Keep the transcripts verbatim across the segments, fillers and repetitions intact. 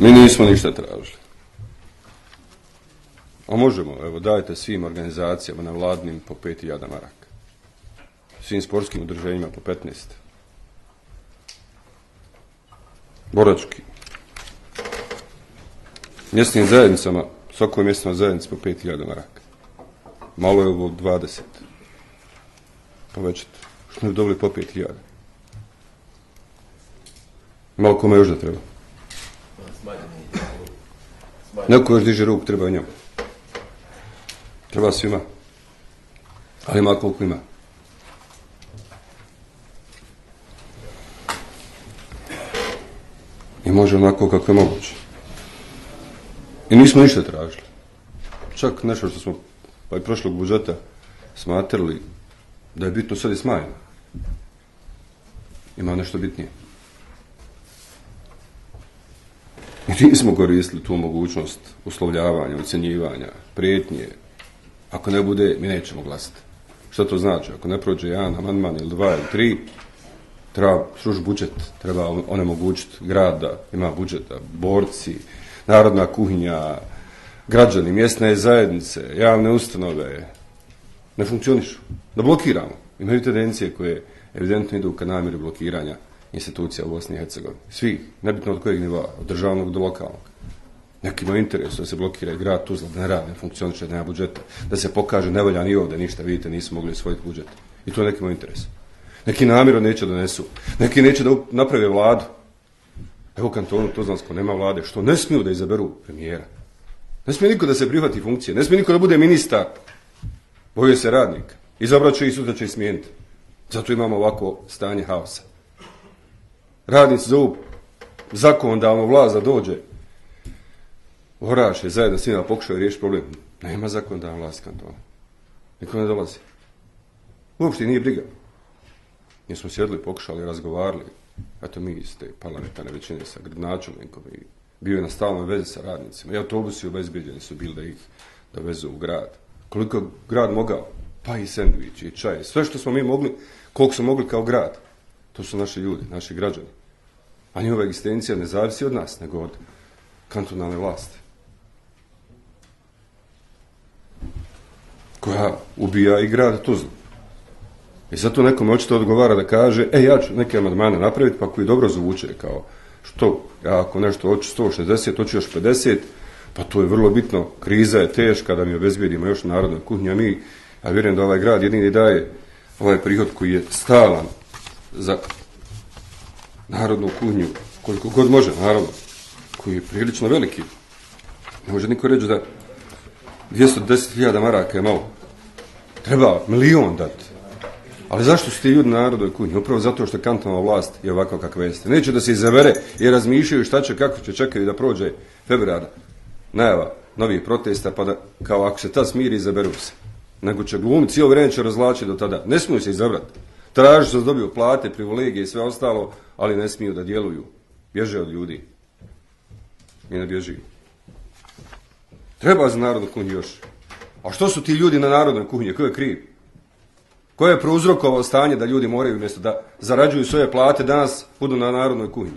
Mi nismo ništa tražili. A možemo, evo, dajte svim organizacijama na vladnim po pet hiljada maraka. Svim sportskim udruženjima po petnaest. Borački. Mjesnim zajednicama, svakoj mjesnoj zajednici po pet hiljada maraka. Malo je ovo dvadeset. Povećati. Što ne bi dobili po pet hiljada? Malo kome još da treba. Neko još diže ruku, treba i njemu. Treba svima. Ali ima koliko ima. I može onako kako je moguće. I nismo ništa tražili. Čak nešto što smo pa i prošlog budžeta smatrali da je bitno sad i smanjeno. Ima nešto bitnije. I nismo koristili tu mogućnost uslovljavanja, ucjenjivanja, prijetnje. Ako ne bude, mi nećemo glasiti. Što to znači? Ako ne prođe jedan amandman ili dva ili tri, treba srušiti budžet, treba onemogućiti grad da ima budžeta, borci, narodna kuhinja, građani, mjesne zajednice, javne ustanove, ne funkcionišu. Da blokiramo. Imaju tendencije koje evidentno idu ka namjeri blokiranja institucija u Bosni i Hercegovini. Svi, nebitno od kojeg nivoa, od državnog do lokalnog. Neki imaju interes da se blokira i grad Tuzla, da ne radi, ne funkcioniše, da nema budžeta, da se pokaže ne valja ni ovdje ništa, vidite, nisu mogli osvojiti budžet. I to neki imaju interes. Neki namjerno neće donesu, neki neće da naprave vladu. Evo u kantonu Tuzlansko nema vlade, što ne smiju da izaberu premijera. Ne smije niko da se prihvati funkcije, ne smije niko da bude ministar. Boje se radnika. Izabrat će i sutra će i smijeniti. Zato imamo ovako stanje haosa. Radnici zovu zakonodavnu vlast da dođe. Oraš je zajedno s njima pokušao riješiti problem. Nema zakonodavna vlast kantona. Niko ne dolazi. Uopšte nije briga. Mi smo sjedli, pokušali, razgovarali. Eto mi iz te parlamentarne većine sa gradonačelnikom i bio je na stalnoj vezi sa radnicima. I autobusi obezbijeđeni su bili da ih dovezu u grad. Koliko grad mogao, pa i sendviči, i čaj, sve što smo mi mogli, koliko smo mogli kao grad. To su naši ljudi, naši građani. A njihova egzistencija ne zavisi od nas, nego od kantonalne vlasti. Koja ubija i grad Tuzlu. I zato nekome očito odgovara da kaže, e, ja ću neke amandmane napraviti, pa koji dobro zvuče, kao što, ja ako nešto hoću sto šezdeset, hoću još pedeset, pa to je vrlo bitno, kriza je teška, da mi obezbijedimo još narodnoj kuhinji, a mi, ja vjerujem da ovaj grad jedini daje ovaj prihod koji je stalan za narodnu kuhinju, koliko god može, naravno, koji je prilično veliki. Ne može niko reći da dvjesto deset hiljada maraka je malo. Treba milion dati. Ali zašto su ti ljudi na narodnoj kuhinji? Upravo zato što kantonalna vlast je ovakva kakva jeste. Neće da se izabere i razmišljaju šta će, kako će, čekaju da prođe februar najava novih protesta, pa da, kao ako se ta smiri, izaberu se. Nego će glumiti, cijelo vrijeme će razvlačiti do tada. Ne smiju se izabrati. Traži se da dobiju plate, privilegije i sve ostalo, ali ne smiju da djeluju. Bježe od ljudi. I ne bježi. Treba za narodnu kuhinju još. A što su ti ljudi na narodnoj kuhinji? Ko je kriv? Ko je prouzrokovao stanje da ljudi moraju umjesto da zarađuju svoje plate danas budu na narodnoj kuhinji?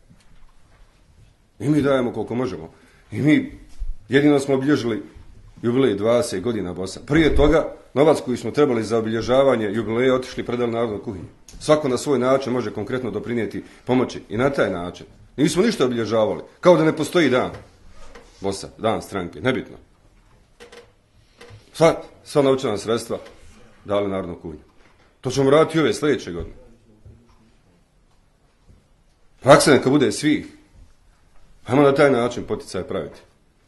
I mi dajemo koliko možemo. I mi jedino smo obilježili jubilej dvadeset godina Bosa. Prije toga novac koji smo trebali za obilježavanje jubileja otišli predali narodnoj kuhinji. Svako na svoj način može konkretno doprinijeti pomoći i na taj način. Nismo ništa obilježavali. Kao da ne postoji dan Bosa, dan stranke, nebitno. Sva, sva novčana sredstva dali narodnu kuhinju. To ćemo raditi ove sljedeće godine. Praksa neka bude svih. Ajmo na taj način poticaj praviti.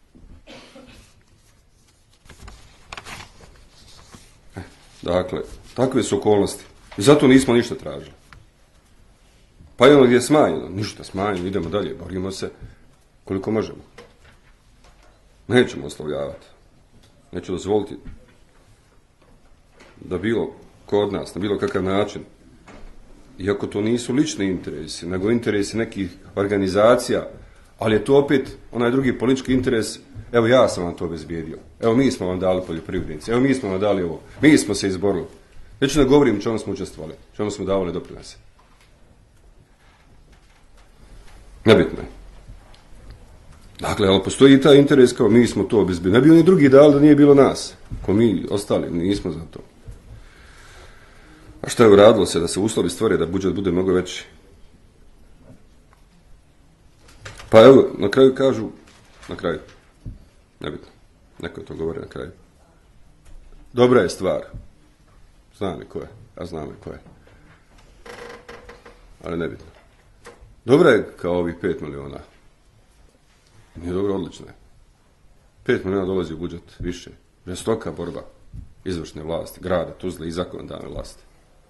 E, dakle, takve su okolnosti. I zato nismo ništa tražili. Pa i ono gdje je smanjeno, ništa smanjeno, idemo dalje, borimo se koliko možemo. Nećemo oslovljavati. Neću dozvoliti da bilo ko od nas, na bilo kakav način, iako to nisu lični interesi, nego interesi nekih organizacija, ali je to opet onaj drugi politički interes, evo ja sam vam to obezbijedio, evo mi smo vam dali poljoprivrednici, evo mi smo vam dali ovo, mi smo se izborili. Neću da govorim čemu smo učestvovali, čemu smo davali doprinose. Nebitno je. Dakle, ali postoji i taj interes kao mi smo to obezbedili. Ne bi oni drugi dali da nije bilo nas. Ko mi ostali, nismo za to. A šta je uradilo se da se uslovi stvore da budžet bude mnogo veći? Pa evo, na kraju kažu, na kraju, nebitno, neko je to govori na kraju. Dobra je stvar. Znam li ko je, ja znam li ko je. Ali nebitno. Dobra je kao ovih pet miliona. Nije dobro, odlično je. Pet miliona dolazi u budžet više. Žestoka borba izvršne vlasti, grada, Tuzle i zakonodavne vlasti.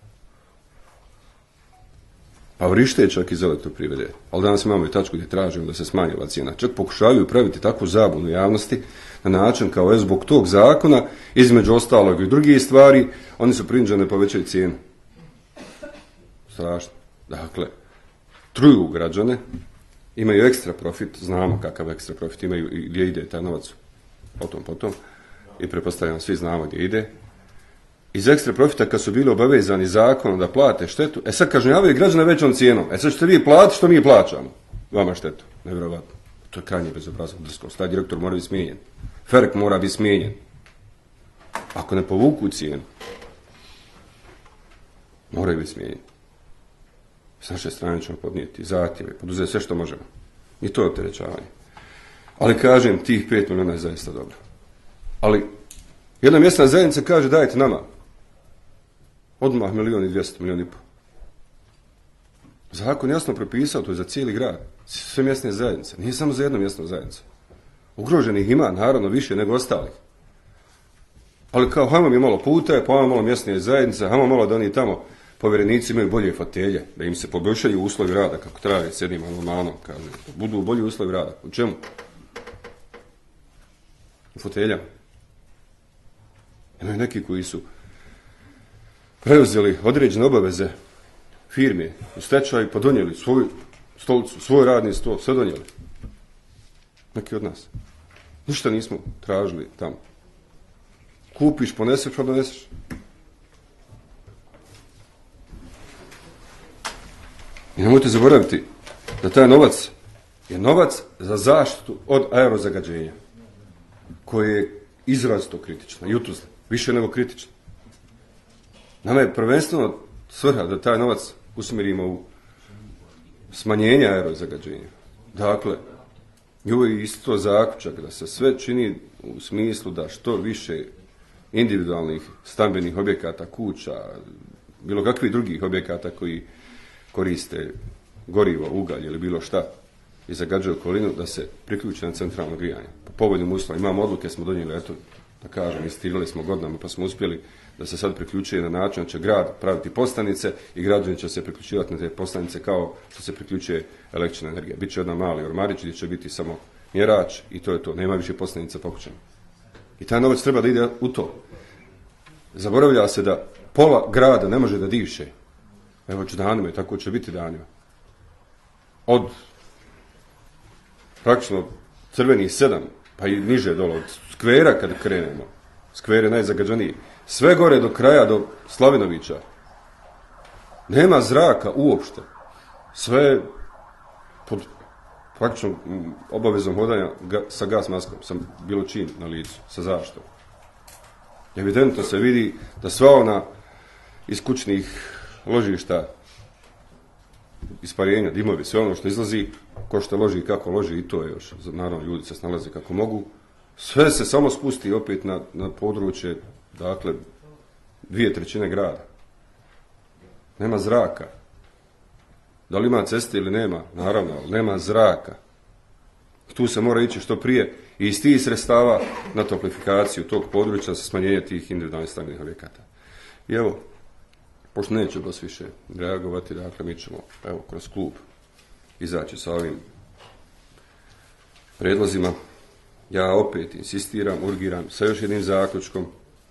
Pa vrište čak iz elektroprivrede. Ali danas imamo i tačku gdje tražimo da se smanji ova cijena. Čak pokušavaju praviti takvu zabunu javnosti na način kao je zbog tog zakona, između ostalog i drugih stvari, oni su prinuđeni povećaju cijenu. Strašno. Dakle, truju građane, imaju ekstra profit, znamo kakav ekstra profit imaju i gdje ide taj novac, potom, potom, i pretpostavljam svi znamo gdje ide. Iz ekstra profita kad su bili obavezani zakonom da plate štetu, e sad kažnjavaju građane većom cijenom. E sad ćete vi platiti što mi plaćamo. Vama štetu. Nevjerovatno. To je krajnje bezobrazno drskost. Taj direktor mora biti smijenjen. Ferk mora biti smijenjen. Ako ne povuku cijenu, moraju biti smijenjeni. S naše strane ćemo podnijeti zahtjeve, poduzeti sve što možemo. I to je opterećavanje. Ali kažem, tih pet milijuna je zaista dobro. Ali jedna mjesna zajednica kaže dajte nama odmah milijon i dvjesto, milijon i po. Zakon jasno propisao, to je za cijeli grad, sve mjesne zajednice, nije samo za jednu mjesnu zajednicu. Ugroženih ima, naravno, više nego ostalih. Ali kao, hajmo mi malo puta, pa hajmo malo mjesne zajednice, hajmo malo da oni tamo povjerenici imaju bolje fotelje, da im se poboljšaju uslovi rada, kako traje s jednim amandmanom, kaže, da budu bolji uslovi rada. U čemu? U foteljama. Imaju neki koji su preuzeli određene obaveze firme u stečaju, pa donijeli svoju stolicu, svoj radni stol, sve donijeli. Neki od nas. Ništa nismo tražili tamo. Kupiš, poneseš, pa doneseš. I nemojte zaboraviti da taj novac je novac za zaštitu od aerozagađenja, koje je izrazito kritično. I u Tuzli, više nego kritično. Nama je prvenstveno svrha da taj novac usmjerimo u smanjenje aerozagađenja. Dakle, i ovo je isto zaključak da se sve čini u smislu da što više individualnih stambenih objekata, kuća, bilo kakvih drugih objekata koji koriste gorivo, ugalj ili bilo šta i zagađuju okolinu, da se priključi na centralno grijanje. Po povoljnim uslovima. Imamo odluke, smo donijeli, eto, da kažem, istirali smo godinama, pa smo uspjeli da se sad priključuje na način da će grad praviti postanice i građani će se priključivati na te postanice kao što se priključuje električna energija. Biće jedan mali ormarić gdje će biti samo mjerač i to je to. Nema više postanica po kućama. I taj novac treba da ide u to. Zaboravlja se da pola grada ne može da diše. Evo će danima i tako će biti danima. Od praktično crvenih sedam, pa i niže dole, od skvera kad krenemo, skver je najzagađaniji, sve gore do kraja, do Slavinovića, nema zraka uopšte. Sve pod praktično obavezom hodanja sa gas maskom, sa bilo čim na licu, sa zaštitom. Evidentno se vidi da sva ona iz kućnih ložišta, isparenja, dimovi, sve ono što izlazi, ko što loži i kako loži, i to je još, naravno ljudi se snalaze kako mogu, sve se samo spusti opet na, na područje, dakle, dvije trećine grada. Nema zraka. Da li ima ceste ili nema? Naravno, ali nema zraka. Tu se mora ići što prije i iz tih sredstava na toplifikaciju tog područja sa smanjenje tih individualnih stambenih objekata. I evo, pošto neće baš više reagovati, dakle, mi ćemo, evo, kroz klub izaći sa ovim predlozima. Ja opet insistiram, urgiram sa još jednim zaključkom.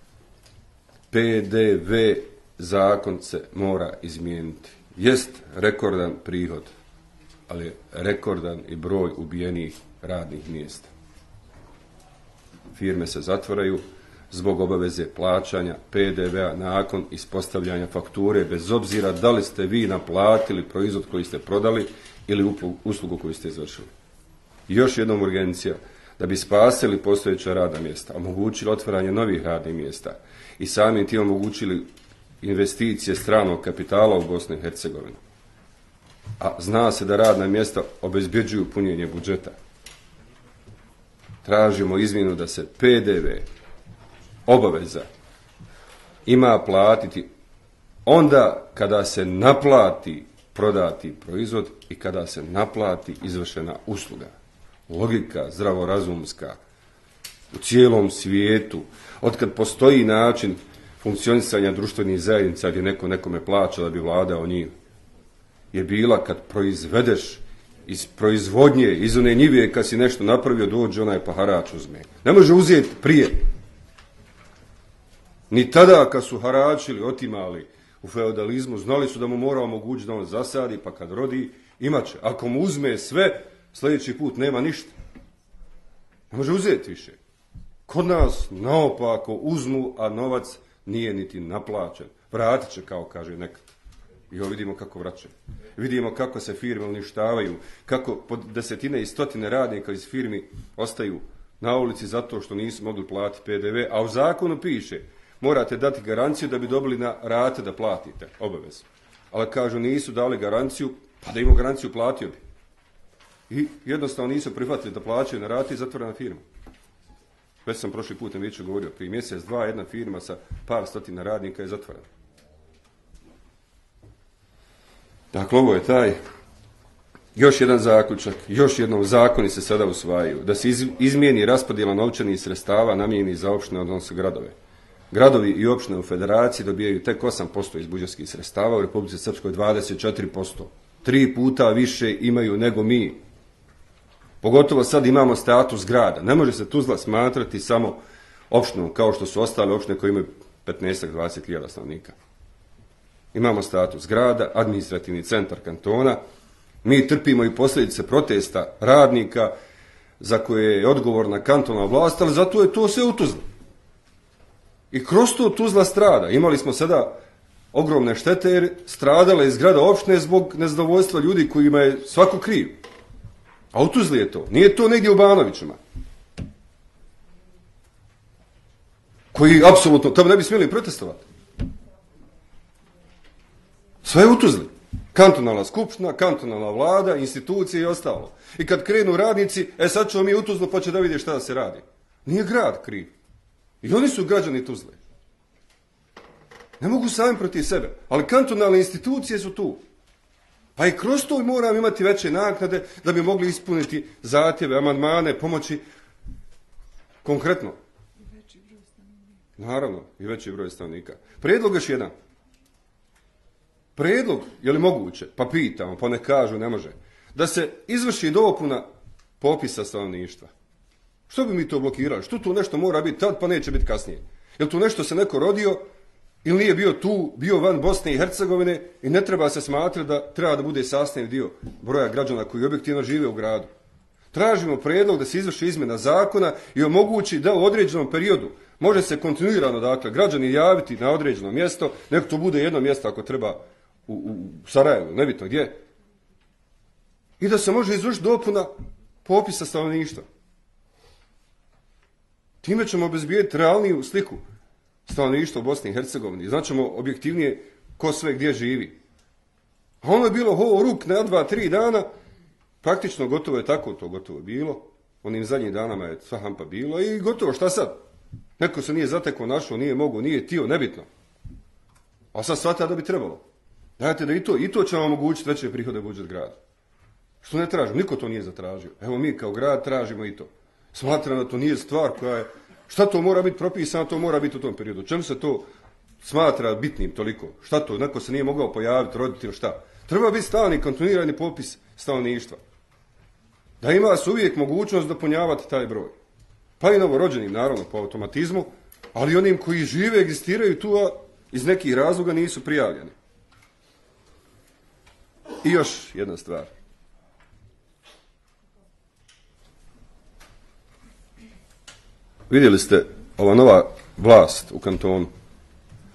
P D V zakon se mora izmijeniti. Jest rekordan prihod, ali je rekordan i broj ubijenih radnih mjesta. Firme se zatvaraju zbog obaveze plaćanja P D V-a nakon ispostavljanja fakture, bez obzira da li ste vi naplatili proizvod koji ste prodali ili uslugu koju ste izvršili. I još jednom urgencija, da bi spasili postojeća radna mjesta, omogućili otvaranje novih radnih mjesta i samim tim omogućili investicije stranog kapitala u Bosnu i Hercegovinu. A zna se da radna mjesta obezbjeđuju punjenje budžeta. Tražimo izmjenu da se P D V, obaveza, ima platiti onda kada se naplati prodati proizvod i kada se naplati izvršena usluga. Logika zdravorazumska u cijelom svijetu, otkad postoji način funkcionisanja društvenih zajednica gdje neko nekome plaća da bi vladao njim, je bila kad proizvedeš iz proizvodnje, iz one njive, kad si nešto napravio, dođe onaj pa harač uzme. Ne može uzeti prije. Ni tada kad su haračili, otimali u feudalizmu, znali su da mu mora omogućiti da on zasadi, pa kad rodi, imat će. Ako mu uzme sve, sljedeći put nema ništa. Ne može uzeti više. Kod nas naopako uzmu, a novac nije niti naplaćen. Vratit će, kao kaže nekad. I ovo vidimo kako vraćaju. Vidimo kako se firme uništavaju, kako po desetine i stotine radnika iz firmi ostaju na ulici zato što nisu mogli platiti P D V, a u zakonu piše morate dati garanciju da bi dobili na rate da platite, obavezu. Ali kažu nisu dali garanciju, pa da imaju garanciju platio bi. I jednostavno nisu prihvatili da plaćaju na rate i zatvorena firma. Već sam prošli put na vijeću govorio, prije mjesec, dva, jedna firma sa par stotina radnika je zatvorena. Dakle, ovo je taj još jedan zaključak, još jednom zakoni se sada usvajaju, da se iz, izmijeni raspodjela novčanih sredstava namijenjenih za opštine, odnosno gradove. Gradovi i opštine u federaciji dobijaju tek osam posto iz budžetskih sredstava, u Republici Srpskoj dvadeset četiri posto. Tri puta više imaju nego mi. Pogotovo sad imamo status grada. Ne može se Tuzla smatrati samo opštinom, kao što su ostale opštine koje imaju petnaest do dvadeset hiljada stanovnika. Imamo status grada, administrativni centar kantona. Mi trpimo i posljedice protesta radnika za koje je odgovorna kantonalna vlast, ali zato je to sve u Tuzli. I kroz to Tuzla strada. Imali smo sada ogromne štete jer stradale iz grada opštine zbog nezadovoljstva ljudi kojima je svako kriv. A u Tuzli je to. Nije to negdje u Banovićima. Koji apsolutno, tamo ne bi smjeli protestovati. Sve je u Tuzli. Kantonalna skupština, kantonalna vlada, institucije i ostalo. I kad krenu radnici, e sad ćemo mi u Tuzlu pa će da vidi šta da se radi. Nije grad kriv. I oni su građani Tuzle. Ne mogu sami protiv sebe. Ali kantonalne institucije su tu. Pa i kroz to moram imati veće naknade da bi mogli ispuniti zahtjeve, amandmane, pomoći konkretno. Naravno, i veći broj stanovnika. Prijedlog još jedan. Prijedlog, je li moguće, pa pitamo, pa ne kažu, ne može, da se izvrši dopuna popisa stanovništva. Što bi mi to blokirali? Što tu nešto mora biti tad, pa neće biti kasnije? Je li tu nešto se neko rodio ili nije bio tu, bio van Bosne i Hercegovine i ne treba se smatrati da treba da bude sastavni dio broja građana koji objektivno žive u gradu? Tražimo prijedlog da se izvrši izmjena zakona i omogući da u određenom periodu može se kontinuirano, dakle, građani javiti na određeno mjesto, nek to bude jedno mjesto ako treba u, u Sarajevu, nebitno gdje. I da se može izvršiti dopuna popisa stanovništva. Time ćemo obezbijeti realniju sliku stanovništva u Bosni i Hercegovini. Znaćemo objektivnije ko sve gdje živi. A ono je bilo ho ruk na dva, tri dana, praktično gotovo je tako to gotovo bilo. Onim zadnjim danama je sva hampa bilo i gotovo, šta sad? Neko se nije zatekao, našao, nije mogo, nije tio, nebitno. A sad shvata da bi trebalo. Dajte da i to, i to će vam omogućiti veće prihode budžet grada. Što ne tražimo? Niko to nije zatražio. Evo mi kao grad tražimo i to. Smatram da to nije stvar koja je... Šta to mora biti propisano, to mora biti u tom periodu. Čemu se to smatra bitnim toliko? Šta to? Neko se nije mogao pojaviti, roditi ili šta? Treba biti stalni, kontinuirani popis stanovništva. Da ima se uvijek mogućnost dopunjavati taj broj. Pa i novorođenim, naravno, po automatizmu, ali onim koji žive, egzistiraju tu, a iz nekih razloga nisu prijavljeni. I još jedna stvar. Vidjeli ste ova nova vlast u kantonu.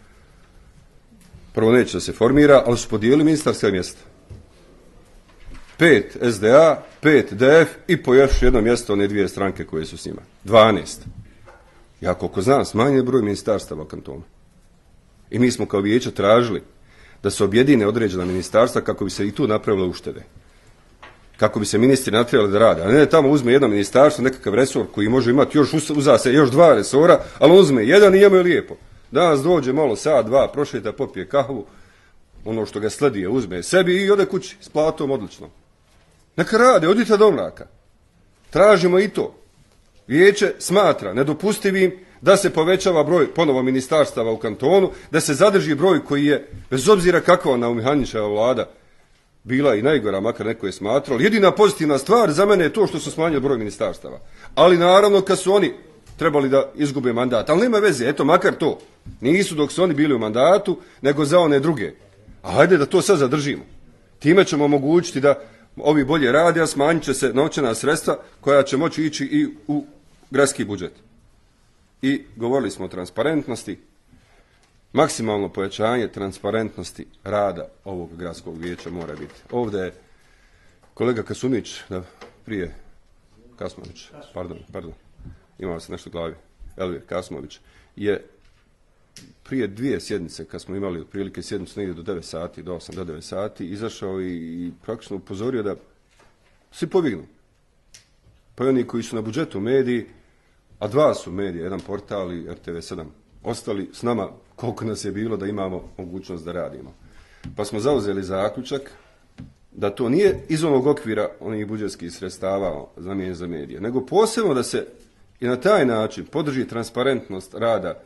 Prvo neće da se formira, ali su podijelili ministarska mjesta. pet S D A, pet D F i po još jedno mjesto one dvije stranke koje su s njima. dvanaest. Ja koliko znam, smanjen je broj ministarstava u kantonu. I mi smo kao vijeće tražili da se objedine određena ministarstva kako bi se i tu napravile uštede. Kako bi se ministri natjerali da rade. A ne tamo uzme jedno ministarstvo, nekakav resor koji može imati još uza se još dva resora, ali on uzme jedan i njemu je lijepo. Danas dođe malo sat, dva, prošeta, popije kahvu, ono što ga sledi je uzme sebi i ode kući s platom odlično. Neka rade, odite do mraka. Tražimo i to. Vijeće smatra nedopustivim da se povećava broj ponovo ministarstava u kantonu, da se zadrži broj koji je, bez obzira kakva ona Mihanićeva vlada bila i najgora, makar neko je smatrao. Jedina pozitivna stvar za mene je to što su smanjili broj ministarstava. Ali naravno kad su oni trebali da izgube mandat. Ali nema veze, eto makar to. Nisu dok su oni bili u mandatu, nego za one druge. A hajde da to sad zadržimo. Time ćemo omogućiti da ovi bolje rade, a smanjit će se novčana sredstva koja će moći ići i u gradski budžet. I govorili smo o transparentnosti, maksimalno pojačanje transparentnosti rada ovog gradskog vijeća mora biti. Ovdje je kolega Kasunić, da prije Kasmović, pardon, pardon, imao se nešto u glavi, Elvir Kasmović, je prije dvije sjednice, kad smo imali otprilike sjednicu negdje do devet sati, do osam do devet sati, izašao i, i praktično upozorio da svi povignu. Pa i oni koji su na budžetu mediji, a dva su medije, jedan portal i R T V sedam, ostali s nama koliko nas je bilo da imamo mogućnost da radimo. Pa smo zauzeli zaključak da to nije iz onog okvira onih budžetskih sredstava namijenjenih za medije, nego posebno da se i na taj način podrži transparentnost rada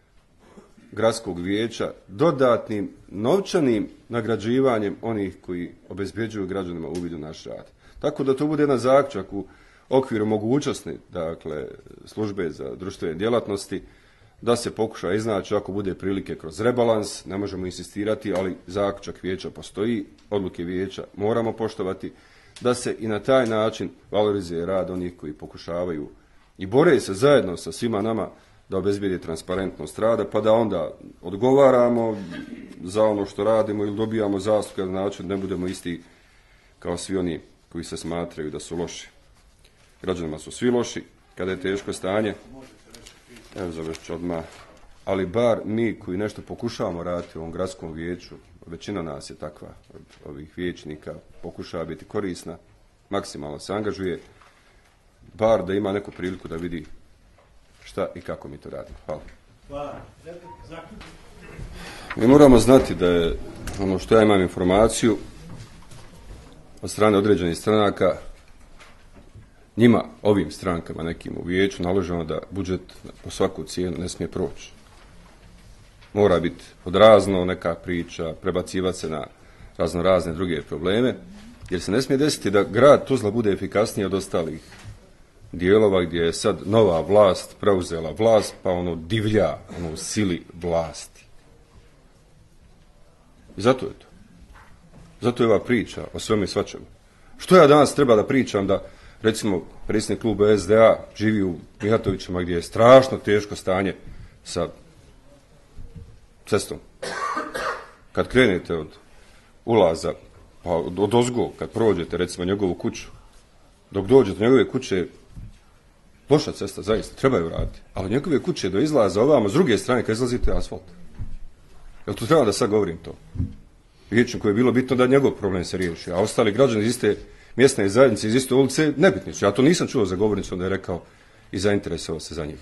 gradskog vijeća dodatnim novčanim nagrađivanjem onih koji obezbjeđuju građanima uvid u naš rad. Tako da to bude jedan zaključak u okviru mogućnosti, dakle, službe za društvene djelatnosti, da se pokuša iznaći ako bude prilike kroz rebalans, ne možemo insistirati, ali zaključak vijeća postoji, odluke vijeća moramo poštovati, da se i na taj način valorizuje rad onih koji pokušavaju i bore se zajedno sa svima nama da obezbijedi transparentnost rada, pa da onda odgovaramo za ono što radimo ili dobijamo zasluge na način da ne budemo isti kao svi oni koji se smatraju da su loši. Građanima su svi loši, kada je teško stanje, evo završću odmah, ali bar mi koji nešto pokušavamo raditi u ovom gradskom vijeću, većina nas je takva, od ovih vijećnika, pokušava biti korisna, maksimalno se angažuje, bar da ima neku priliku da vidi šta i kako mi to radimo. Hvala. Hvala. Mi moramo znati da je, ono što ja imam informaciju, od strane određenih stranaka, njima, ovim strankama nekim u vijeću, naloženo da budžet po svaku cijenu ne smije proći. Mora biti odrazno neka priča, prebacivati se na razno razne druge probleme, jer se ne smije desiti da grad Tuzla bude efikasniji od ostalih dijelova gdje je sad nova vlast preuzela vlast, pa ono divlja, ono u sili vlasti. I zato je to. Zato je ova priča o svemu i svačemu. Što ja danas treba da pričam da, recimo, predsjednik kluba S D A živi u Mihatovićima gdje je strašno teško stanje sa cestom. Kad krenete od ulaza, pa od ozgo, kad prođete, recimo, njegovu kuću, dok dođete do njegove kuće, loša cesta, zaista, treba ju raditi. Ali njegove kuće do izlaza ovamo, s druge strane, kad izlazite, je asfalt. Jel to treba da sad govorim to? Vijećem koje je bilo bitno da njegov problem se riješi, a ostali građani iz iste mjesne zajednice, iz iste ulice, nebitni su. Ja to nisam čuo za govornicom da je rekao i zainteresovao se za njih.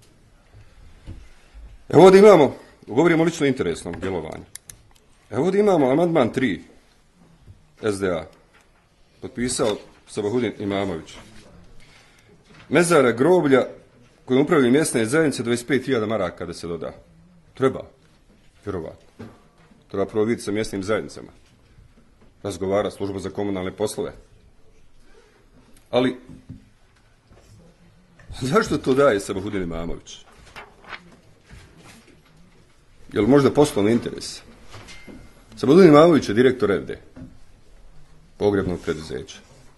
Evo ovdje imamo, govorimo o lično interesnom djelovanju. Evo ovdje imamo amandman tri S D A, potpisao Sabahudin Imamović. Mezara groblja koji upravljaju mjesne zajednice dvadeset pet hiljada maraka da se doda. Treba, vjerovatno. Treba prvo vidjeti sa mjesnim zajednicama. Razgovara služba za komunalne poslove. Ali, zašto to daje Sabahudin Imamović? Je li možda poslovni interes? Sabahudin Imamović je direktor F D, pogrebnog preduzeća.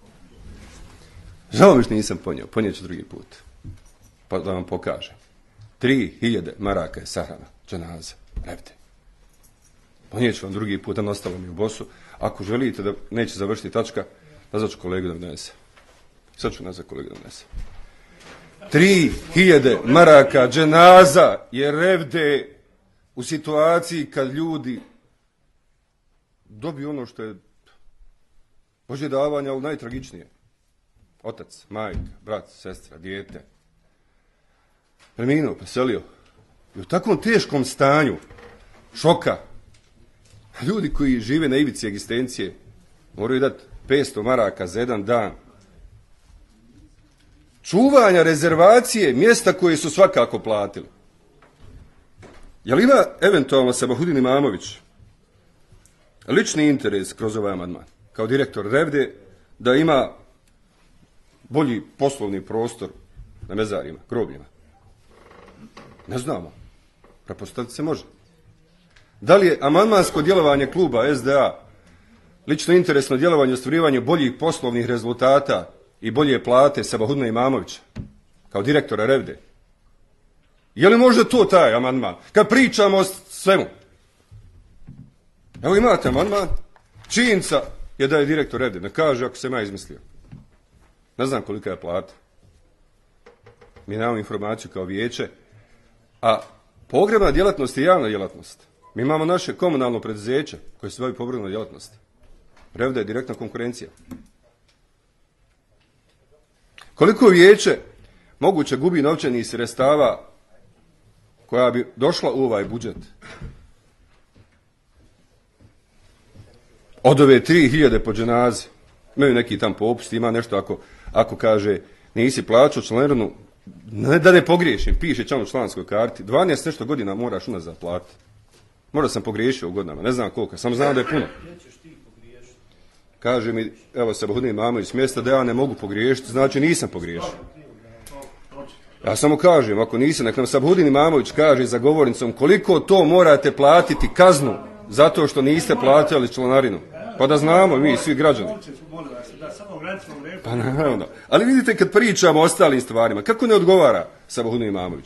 Žao mi što nisam ponio, ponijet ću drugi put. Pa da vam pokažem. Tri hiljade maraka je sahrana, dženaza, F D. Ponijet ću vam drugi put, a ostalo mi u bosu. Ako želite da neće završiti tačka, Nazvat ću kolegu da donese. Sad ću nazvat kolegu da donese. Tri hiljade maraka dženaza je revde u situaciji kad ljudi dobiju ono što je Božje davanje, ali najtragičnije. Otac, majka, brat, sestra, dijete. Preminuo, preselio. I u takvom teškom stanju, šoka, ljudi koji žive na ivici egzistencije moraju dati petsto maraka za jedan dan. Čuvanja, rezervacije, mjesta koje su svakako platili. Je li ima eventualno Sabahudin Imamović lični interes kroz ovaj amandman, kao direktor Revde, da ima bolji poslovni prostor na mezarima, grobljima? Ne znamo. Pretpostaviti se može. Da li je amandmansko djelovanje kluba S D A lično interesno djelovanje u ostvarivanju boljih poslovnih rezultata i bolje plate Sabahudina Imamovića kao direktora Revde? Je li možda to taj amandman? Kad pričamo o svemu. Evo imate amandman. Činjenica je da je direktor Revde. Ne kaže ako se ja izmislio. Ne znam kolika je plata. Mi nemamo informaciju kao vijeće. A pogrebna djelatnost je javna djelatnost. Mi imamo naše komunalno preduzeće koje se bavi pogrebnom djelatnosti. Revda je direktna konkurencija. Koliko vijeće moguće gubi novčanih sredstava koja bi došla u ovaj budžet? Od ove tri hiljade po dženazi. Imaju neki tam popust, ima nešto ako, ako kaže nisi plaćao članarinu, ne da ne pogriješim, piše član u članskoj karti, dvanaest nešto godina moraš unazad platiti. Možda sam pogriješio u godinama, ne znam koliko, samo znam da je puno. Kaže mi, evo Sabahudin Imamović s mjesta da ja ne mogu pogriješiti, znači nisam pogriješio. Ja samo kažem, ako nisam, nek nam Sabahudin Imamović kaže za govornicom koliko to morate platiti kaznu zato što niste platili članarinu. Pa da znamo mi, svi građani. Pa naravno. Ali vidite kad pričamo o ostalim stvarima, kako ne odgovara Sabahudin Imamović?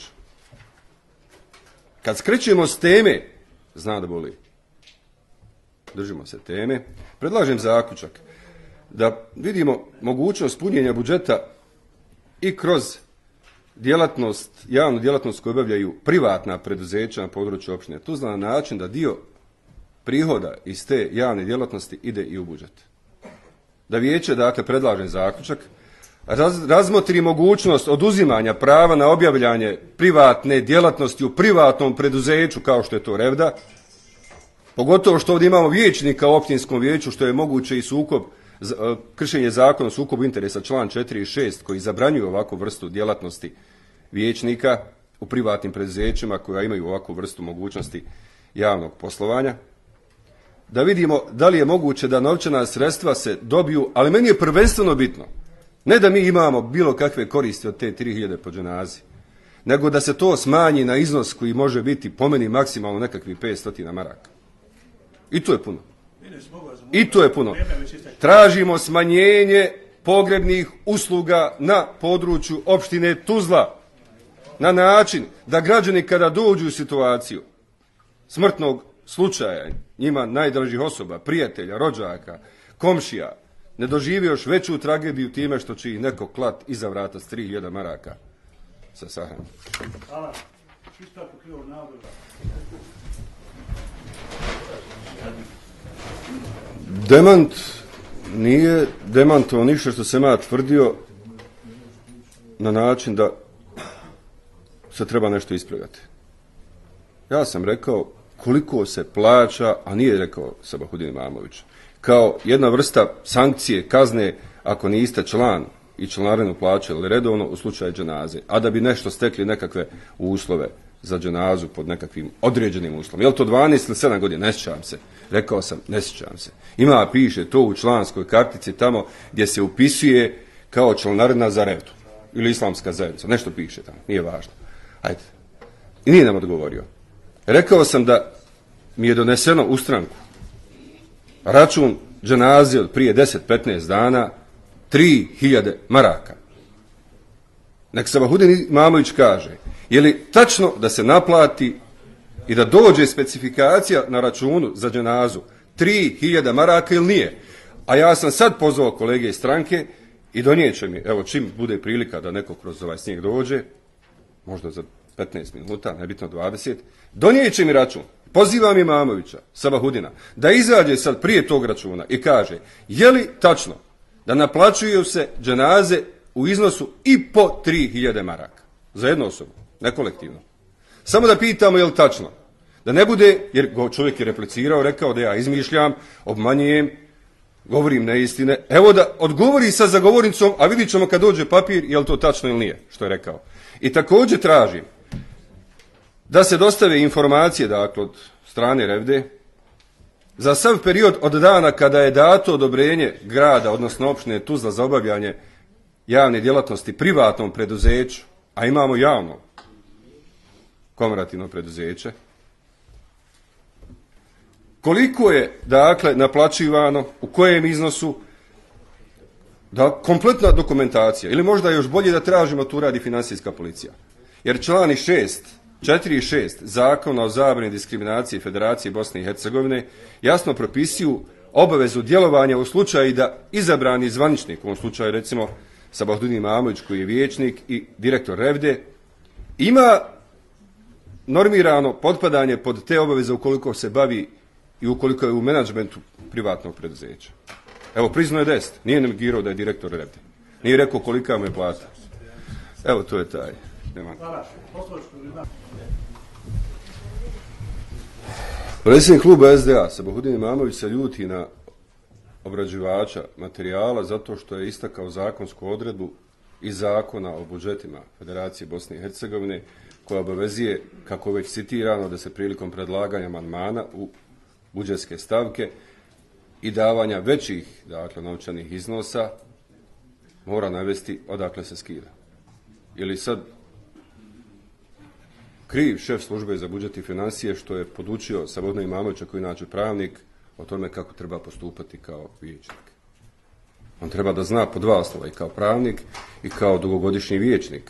Kad skrećemo s teme, zna da boli. Držimo se teme. Predlažem zaključak da vidimo mogućnost punjenja budžeta i kroz djelatnost, javnu djelatnost koju obavljaju privatna preduzeća na području opštine. To zna na način da dio prihoda iz te javne djelatnosti ide i u budžet. Da vijeće, dakle, predlažem zaključak, raz, razmotri mogućnost oduzimanja prava na objavljanje privatne djelatnosti u privatnom preduzeću kao što je to Revda, pogotovo što ovdje imamo vijećnika u općinskom vijeću, što je moguće i sukob, kršenje zakona o sukobu interesa, član četiri i šest, koji zabranjuju ovakvu vrstu djelatnosti vijećnika u privatnim preduzećima koja imaju ovakvu vrstu mogućnosti javnog poslovanja. Da vidimo da li je moguće da novčana sredstva se dobiju, ali meni je prvenstveno bitno, ne da mi imamo bilo kakve koristi od te tri hiljade po dženazi, nego da se to smanji na iznos koji može biti po meni maksimalno nekakvih petsto maraka. I to je puno. I to je puno. Tražimo smanjenje pogrebnih usluga na području opštine Tuzla na način da građani kada dođu u situaciju smrtnog slučaja, njima najdražih osoba, prijatelja, rođaka, komšija, ne doživi još veću tragediju time što će ih neko klat iza vrata s tri hiljade maraka sa sahranom. Hvala. Demant nije demantovao ništa što sam ja tvrdio na način da se treba nešto ispravljati. Ja sam rekao koliko se plaća, a nije rekao Sabahudin Imamović, kao jedna vrsta sankcije, kazne ako niste član i članarinu plaćali redovno u slučaju dženaze, a da bi nešto stekli nekakve uslove za dženazu pod nekakvim određenim uslovom. Je li to dvanaest ili sedam godina? Ne sjećam se. Rekao sam, ne sjećam se. Ima, piše to u članskoj kartici tamo gdje se upisuje kao članarina za Revdu ili islamska zajednica. Nešto piše tamo, nije važno. Ajde. I nije nam odgovorio. Rekao sam da mi je doneseno u stranku račun dženaze od prije deset do petnaest dana tri hiljade maraka. Nek Sabahudin Imamović kaže, je li tačno da se naplati i da dođe specifikacija na računu za dženazu tri hiljade maraka ili nije? A ja sam sad pozvao kolege iz stranke i donijet će mi, evo čim bude prilika da neko kroz ovaj snijeg dođe, možda za petnaest minuta, nebitno dvadeset, donijet će mi račun. Pozivam Imamovića, Sabahudina, da izađe sad prije tog računa i kaže je li tačno da naplaćuju se dženaze u iznosu i po tri hiljade maraka za jednu osobu, ne kolektivno. Samo da pitamo je li tačno. Da ne bude, jer čovjek je replicirao, rekao da ja izmišljam, obmanjujem, govorim neistine. Evo da odgovori sad za govornicom, a vidit ćemo kad dođe papir je li to tačno ili nije, što je rekao. I također tražim da se dostave informacije, dakle, od strane Revde, za sav period od dana kada je dato odobrenje grada, odnosno opštine Tuzla za obavljanje javne djelatnosti privatnom preduzeću, a imamo javno komorativno preduzeće, koliko je, dakle, naplaćivano, u kojem iznosu, da kompletna dokumentacija, ili možda još bolje da tražimo tu radi financijska policija. Jer člani šest, četiri i šest Zakona o zabrani diskriminacije Federacije Bosne i Hercegovine jasno propisuju obavezu djelovanja u slučaju da izabrani zvaničnik, u ovom slučaju recimo Sabahudin Imamović koji je vijećnik i direktor Revde, ima normirano potpadanje pod te obaveze ukoliko se bavi i ukoliko je u menadžmentu privatnog preduzeća. Evo, priznao je deset, nije negirao da je direktor Revde. Nije rekao kolika mu je plata. Evo, to je taj. Predsjednik kluba S D A, Sabahudin Imamović, se ljuti na obrađivača materijala zato što je istakao zakonsku odredbu iz Zakona o budžetima Federacije Bosne i Hercegovine koja obavezuje, kako već citirano, da se prilikom predlaganja amandmana u budžetske stavke i davanja većih, dakle, novčanih iznosa mora navesti odakle se skida. Ili sad kriv šef službe za budžet i financije što je podučio Sabahudina Imamovića, koji je inače pravnik, o tome kako treba postupati kao vijećnik. On treba da zna po dva oslova, i kao pravnik i kao dugogodišnji vijećnik,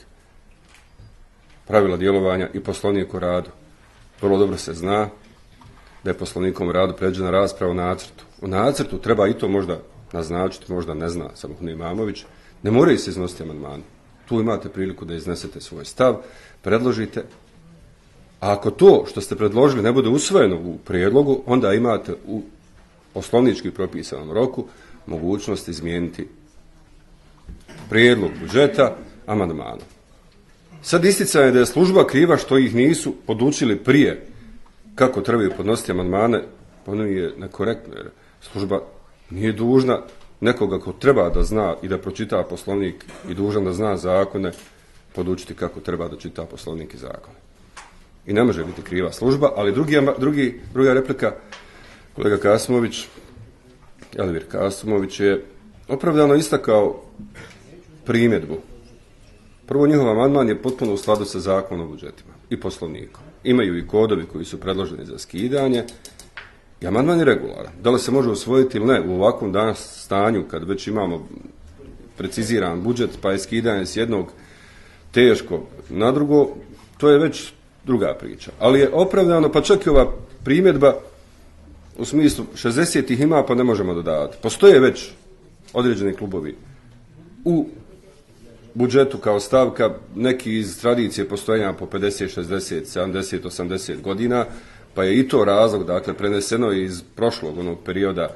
pravila djelovanja i poslovnik o radu. Vrlo dobro se zna da je poslovnikom o radu predviđena rasprava o nacrtu. U nacrtu treba i to možda naznačiti, možda ne zna Sabahudin Imamović, ne moraju se iznositi amandmani. Tu imate priliku da iznesete svoj stav, predložite. A ako to što ste predložili ne bude usvojeno u prijedlogu, onda imate u poslovnički propisanom roku mogućnost izmijeniti prijedlog budžeta amandmanom. Sad isticanje da je služba kriva što ih nisu podučili prije kako trebaju podnositi amandmane, ono je nekorektno, jer služba nije dužna nekoga ko treba da zna i da pročita poslovnik i dužan da zna zakone, podučiti kako treba da čita poslovnik i zakone. I ne može biti kriva služba, ali drugi, drugi, druga replika, kolega Kasimović, Elvir Kasimović je opravdano istakao primjedbu. Prvo, njihov amandman je potpuno u skladu sa zakonom o budžetima i poslovnikom. Imaju i kodovi koji su predloženi za skidanje i amandman je regularan. Da li se može usvojiti ili ne u ovakvom danas stanju kad već imamo preciziran budžet pa je skidanje s jednog teško na drugo, to je već druga priča. Ali je opravdano, pa čak i ova primjedba u smislu šezdeset ih ima pa ne možemo dodavati. Postoje već određeni klubovi u budžetu kao stavka, neki iz tradicije postojanja po pedeset, šezdeset, sedamdeset, osamdeset godina, pa je i to razlog, dakle, preneseno iz prošlog onog perioda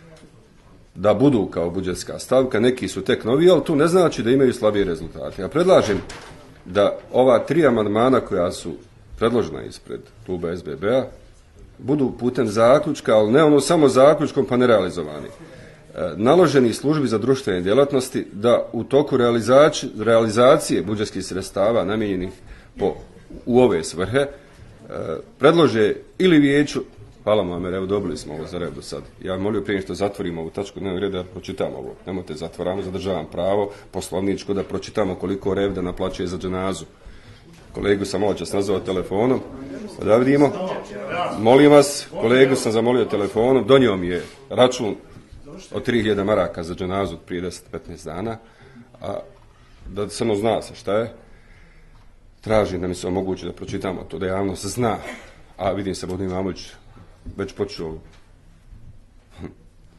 da budu kao budžetska stavka, neki su tek novi, ali tu ne znači da imaju slabije rezultate. Ja predlažem da ova tri amandmana koja su predložena ispred kluba S B B-a budu putem zaključka, ali ne ono samo zaključkom pa nerealizovani. Naloženi službi za društvene djelatnosti da u toku realizacije budžetskih sredstava namijenjenih po, u ove svrhe predlože ili vijeću, hvala Muamer, evo dobili smo ovo za red do sad. Ja molio prije što zatvorimo ovu tačku dnevnog reda da pročitamo ovo. Nemojte zatvoramo, zadržavam pravo poslovničko da pročitamo koliko Revda naplaćuje za dženazu. Kolegu sam malo čas nazvao telefonom, pa da vidimo. Molim vas, kolegu sam zamolio telefonom, donio mi je račun od tri hiljade maraka za dženazu prije deset do petnaest dana, a da samo zna se šta je, tražim da mi se omogući da pročitamo to, da javnost zna, a vidim se Sabahudin Imamović već počeo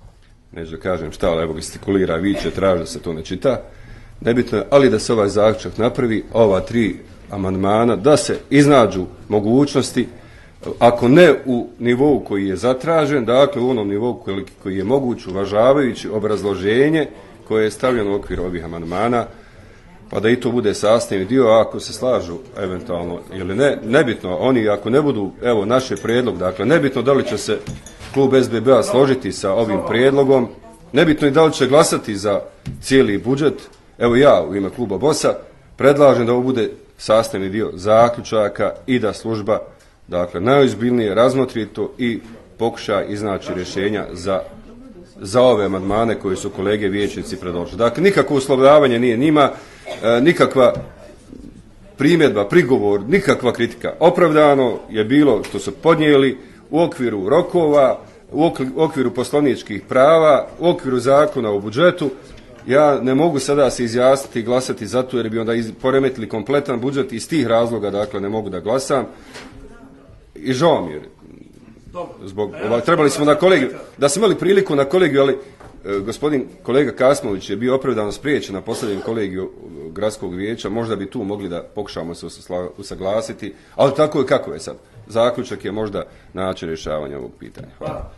neću da kažem šta, ali evo gestikulira, viče, traži da se to ne čita, nebitno je, ali da se ovaj zaključak napravi, ova tri amandmana, da se iznađu mogućnosti, ako ne u nivou koji je zatražen, dakle u onom nivou koji, koji je moguć, uvažavajući obrazloženje koje je stavljeno u okviru ovih amandmana, pa da i to bude sastavni dio, a ako se slažu eventualno ili ne, nebitno, oni ako ne budu, evo naš je prijedlog, dakle nebitno da li će se klub S B B-a složiti sa ovim prijedlogom, nebitno i da li će glasati za cijeli budžet, evo ja u ime kluba BOS-a predlažem da ovo bude sastavni dio zaključaka i da služba, dakle, najozbiljnije razmotri to i pokuša iznaći rješenja za, za ove amandmane koje su kolege vijećnici predložili. Dakle, nikakvo uslovljavanje nije njima, e, nikakva primjedba, prigovor, nikakva kritika. Opravdano je bilo što su podnijeli u okviru rokova, u okviru poslovničkih prava, u okviru zakona o budžetu. Ja ne mogu sada se izjasniti i glasati za to jer bi onda poremetili kompletan budžet, iz tih razloga, dakle, ne mogu da glasam. I žao mi je. Zbog, ovaj, trebali smo na kolegiju, da smo imali priliku na kolegiju, ali e, gospodin kolega Kasmović je bio opravdano spriječen na posljednjem kolegiju gradskog vijeća, možda bi tu mogli da pokušamo se usaglasiti, ali tako je kako je sad. Zaključak je možda način rješavanja ovog pitanja. Hvala.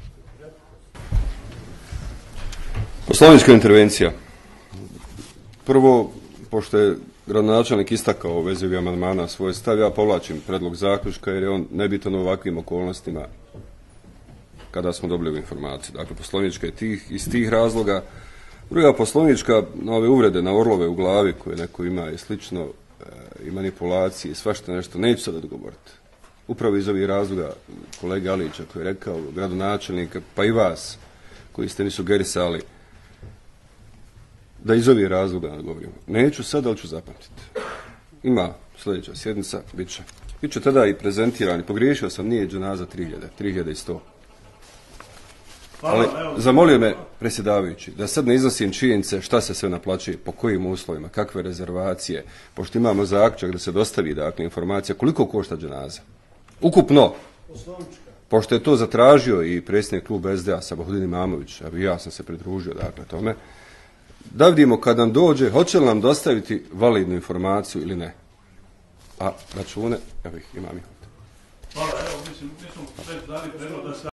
Poslovnička intervencija. Prvo, pošto je gradonačelnik istakao u vezi ovih amandmana svoj stav, ja povlačim predlog zaključka jer je on nebitan u ovakvim okolnostima kada smo dobili informaciju. Dakle, poslovnička je tih, iz tih razloga. Druga poslovnička, na ove uvrede, na orlove u glavi koje neko ima i slično, e, i manipulacije i svašta nešto, neću sad odgovoriti. Upravo iz ovih razloga kolege Alića koji je rekao, gradonačelnika, pa i vas koji ste mi sugerisali da iz ovih razloga ne govorimo. Neću sad, ali ću zapamtiti. Ima sljedeća sjednica, bit će. Bit će tada i prezentirani. Pogriješio sam, nije dženaza tri hiljade, tri hiljade sto. Ali zamolio me predsjedavajući da sad ne iznosim činjenice šta se sve naplaćuje, po kojim uslovima, kakve rezervacije, pošto imamo zaključak da se dostavi, dakle, informacija koliko košta dženaza. Ukupno, pošto je to zatražio i predsjednik kluba S D A Sabahodin Imamović, a ja sam se pridružio, dakle, tome, da vidimo kad nam dođe, hoće li nam dostaviti validnu informaciju ili ne. A račune, evo ih, imam ih. Hvala, evo, mislim, mi smo već dali predlog da